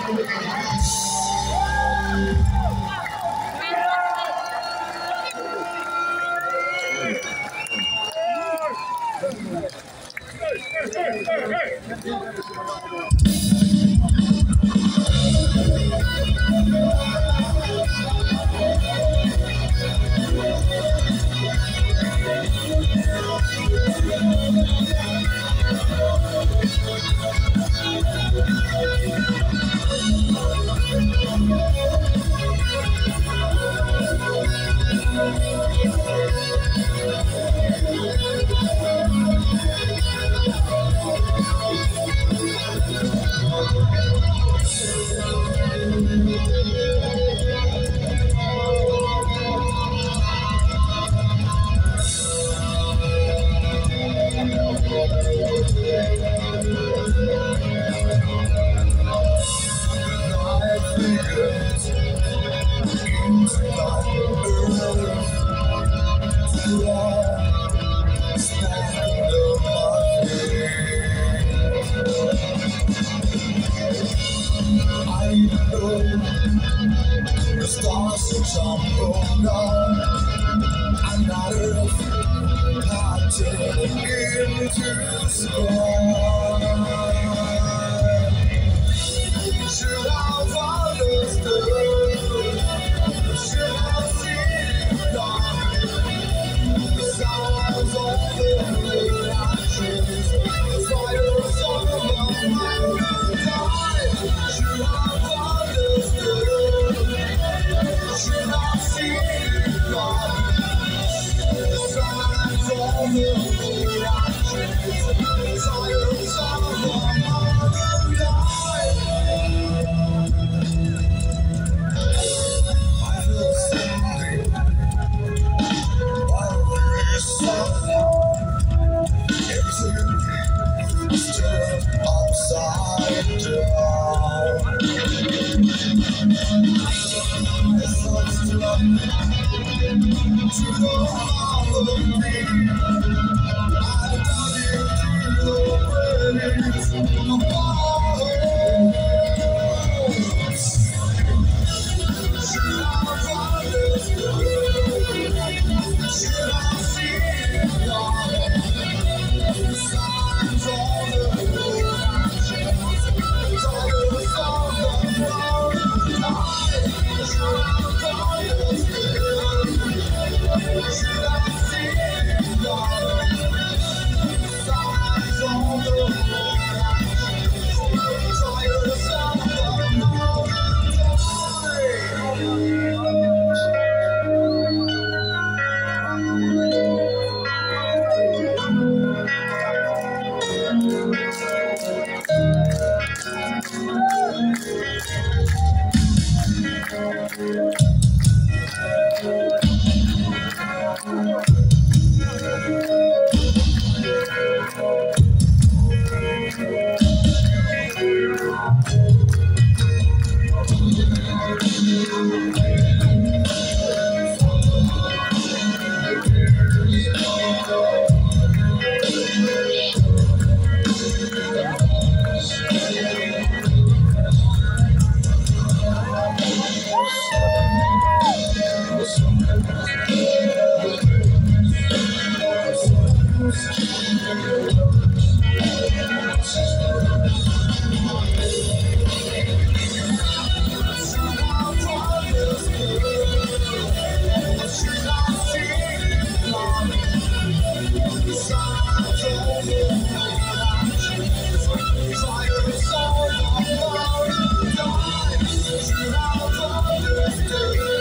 The stars are jumping down, and not earth parted into the sky. Should have understood, should have seen the sounds of the actions, the fires of the night. Should have understood, should have seen God. The signs of the actions, the fires of the night. I feel something, I feel something. Everything is turned upside down. It's such love to the heart of me. I love you to the praise of my should I understood, should I see God? The signs of the actions, the fires of the night. Should I understood, should I see God? The signs of the actions, the fires of the night. Should I understood?